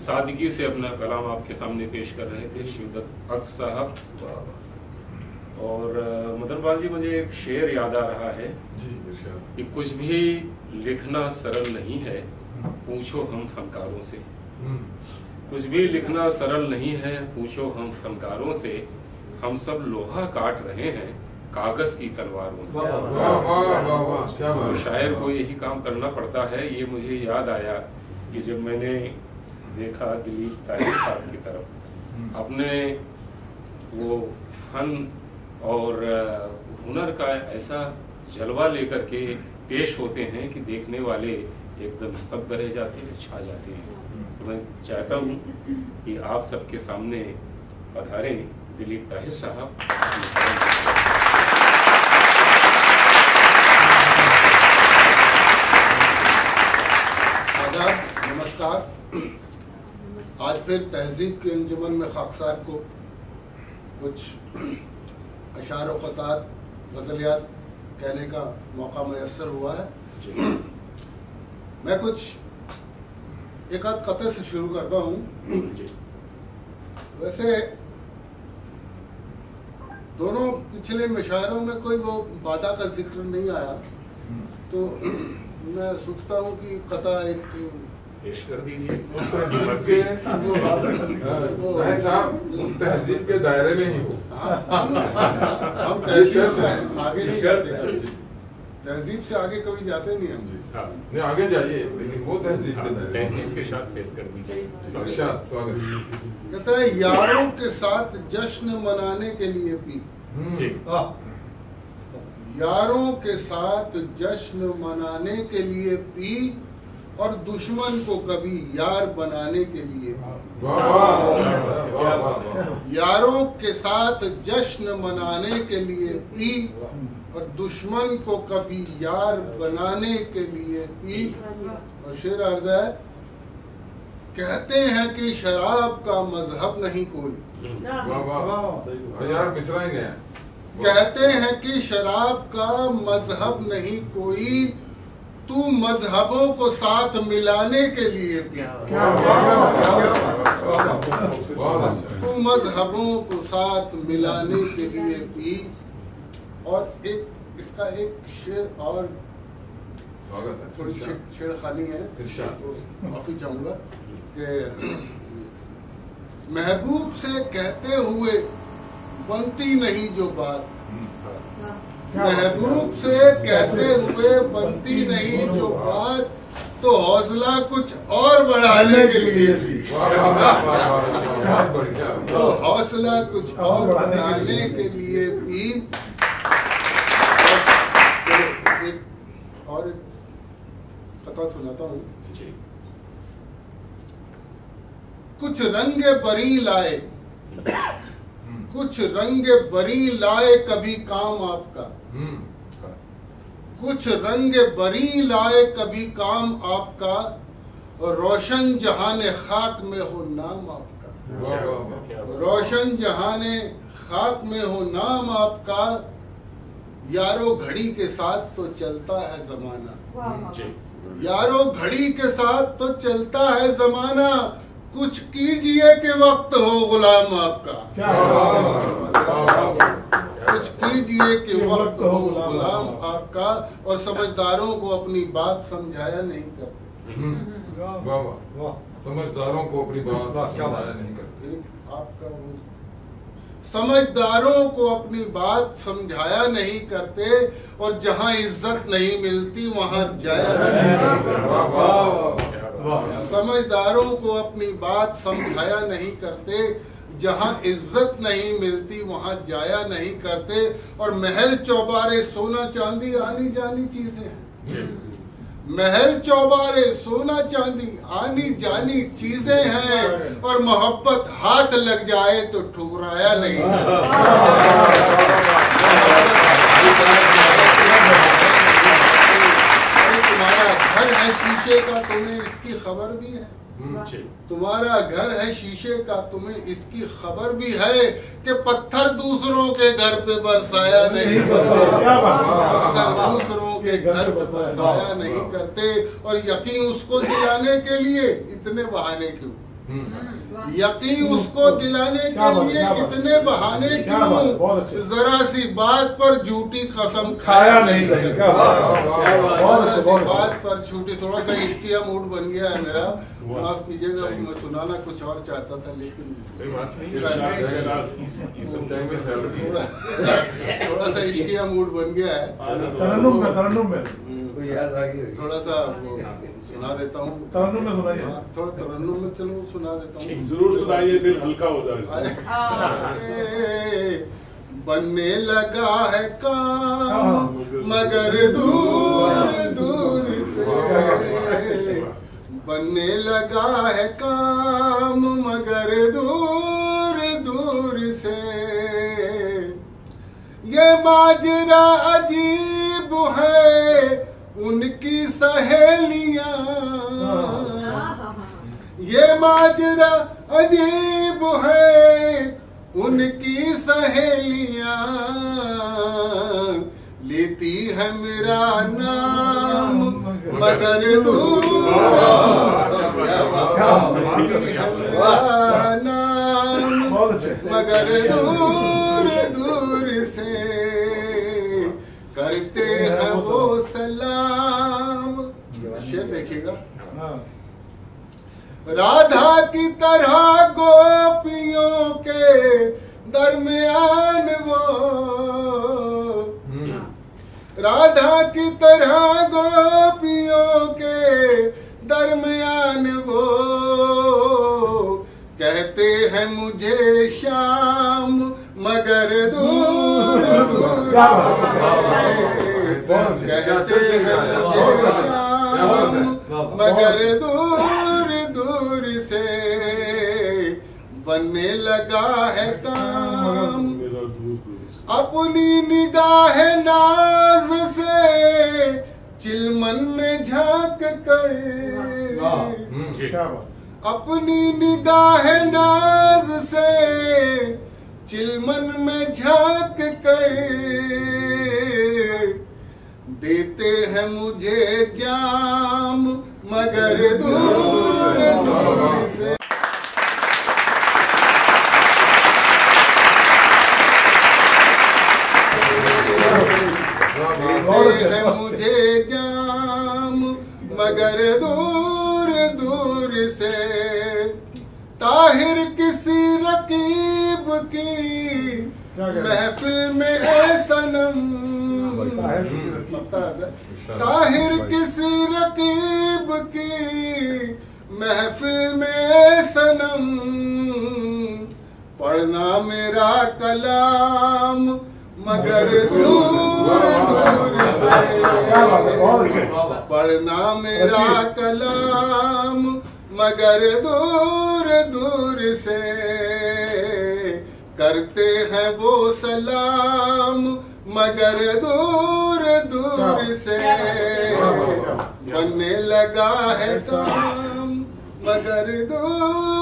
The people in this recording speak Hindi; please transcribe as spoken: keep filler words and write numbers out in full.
सादगी से अपना कलाम आपके सामने पेश कर रहे थे शिवदत्त अक्स साहब। और मदनपाल जी, मुझे एक शेर याद आ रहा है कि कुछ भी लिखना सरल नहीं है, पूछो हम फनकारों से। कुछ भी लिखना सरल नहीं है, पूछो हम फनकारों से। हम सब लोहा काट रहे हैं कागज की तलवारों से। तो शायर को यही काम करना पड़ता है। ये मुझे याद आया कि जब मैंने देखा दिलीप ताहिर साहब की तरफ, अपने वो फन और हुनर का ऐसा जलवा लेकर के पेश होते हैं कि देखने वाले एकदम स्तब्ध रह जाते हैं, छा जाते हैं। तो मैं चाहता हूँ कि आप सबके सामने पधारें दिलीप ताहिर साहब। आदाब, नमस्कार। आज फिर तहजीब के अंजुमन में खाकसार को कुछ अशार व ख़तात, गज़लियात कहने का मौका मैसर हुआ है। मैं कुछ एक आध ख़ते से शुरू करता हूँ। वैसे दोनों पिछले मशायरों में कोई वो वादा का जिक्र नहीं आया, तो मैं सोचता हूँ कि ख़ता एक पेश कर दीजिए। तहजीब के दायरे में ही हो। हम तहजीब से आगे नहीं जाते, तहजीब से आगे कभी जाते नहीं हम। नहीं, आगे जाइए, लेकिन वो तहजीब के दायरे तहजीब के साथ पेश कर दीजिए। स्वागत। कहता है यारों के साथ जश्न मनाने के लिए पी, यारों के साथ जश्न मनाने के लिए पी, और दुश्मन को कभी यार बनाने के लिए। यारों के साथ जश्न मनाने के लिए पी, और दुश्मन को कभी यार बनाने के लिए पी। और शेर अर्ज़ है, कहते हैं कि शराब का मजहब नहीं कोई। यार मिसरा ही नहीं। कहते हैं कि शराब का मजहब नहीं कोई, तू मजहबों को साथ मिलाने के लिए पी। तू मजहबों को साथ मिलाने के लिए पी। और एक इसका एक शेर और थोड़ी छेड़खानी है, तो माफी चाहूंगा कि महबूब से कहते हुए बनती नहीं जो बात, महबूब से कहते हुए बनती नहीं जो बात, तो हौसला कुछ और बढ़ाने के लिए भी। तो हौसला कुछ और बढ़ाने के लिए भी। और एक कथा सुनाता हूँ। कुछ रंग बरी लाए, कुछ रंग बरी लाए कभी काम आपका, कुछ रंग बरी लाए कभी काम आपका, और रोशन जहाने खाक में हो नाम आपका। रोशन जहाने खाक में हो नाम आपका, यारो घड़ी के साथ तो चलता है जमाना, यारो घड़ी के साथ तो चलता है जमाना, कुछ कीजिए कि वक्त हो गुलाम आपका। कुछ कीजिए कि वक्त हो गुलाम आपका। और समझदारों को अपनी बात समझाया नहीं करते। वाह वाह, समझदारों को अपनी बात समझाया नहीं करते। आपका समझदारों को अपनी बात समझाया नहीं करते, और जहां इज्जत नहीं मिलती वहां जाया नहीं करते। समझदारों को अपनी बात समझाया नहीं करते, जहां इज्जत नहीं मिलती वहां जाया नहीं करते। और महल चौबारे सोना चांदी आनी जानी चीजें हैं। महल चौबारे सोना चांदी आनी जानी चीजें हैं, और मोहब्बत हाथ लग जाए तो ठुकराया नहीं। तुम्हारा घर है शीशे का, तुम्हें इसकी खबर भी है। तुम्हारा घर है शीशे का, तुम्हें इसकी खबर भी है कि पत्थर दूसरों के घर पे बरसाया नहीं करते। पत्थर दूसरों के घर पे बरसाया नहीं करते। और यकीन उसको दिलाने के लिए इतने बहाने क्यों? यकीन उसको दिलाने के लिए इतने बहाने क्यों? जरा सी बात पर झूठी कसम खाया नहीं। बात पर झूठी, थोड़ा सा इश्किया मूड बन गया है मेरा, माफ कीजिएगा। मैं सुनाना कुछ और चाहता था लेकिन थोड़ा सा इश्किया मूड बन गया है। तरन्नुम में तरन्नुम में थोड़ा सा सुना देता हूँ। तरन्नुम में सुनाइए। थोड़ा तरन्नुम में चलो सुना देता हूँ। जरूर सुनाइए, दिल हल्का हो जाए। अरे बनने लगा है काम मगर दूर दूर से, बनने लगा है काम मगर दूर दूर से, ये माजरा अजीब है उनकी सहेलियां, ये माजरा अजीब है उनकी सहेलियां, लेती है मेरा नाम मगर दूर, लेती है मेरा नाम मगर दूर दूर से, करते हैं वो सलाम। शेर देखिएगा। राधा की तरह गोपियों के दरमियान वो, राधा की तरह गोपियों के दरमियान वो, कहते हैं मुझे शाम मगर दूर दूर, कहते हैं मुझे शाम मगर दूर दूर से, बनने लगा है काम अपनी निगाह नाज से, चिलमन में झांक कर, अपनी निगाह नाज से चिलमन में झांक कर, देते हैं मुझे जाम मगर दूर दूर से। देते हैं मुझे जाम मगर दूर दूर से, ताहिर किसी रकीब की महफिल में ए सनम, ताहिर किसी रकीब की महफिल में सनम, पढ़ना मेरा कलाम मगर दूर दूर से, पढ़ना मेरा कलाम मगर दूर दूर से, करते हैं वो सलाम मगर दूर दूर से, बनने लगा है काम मगर दूर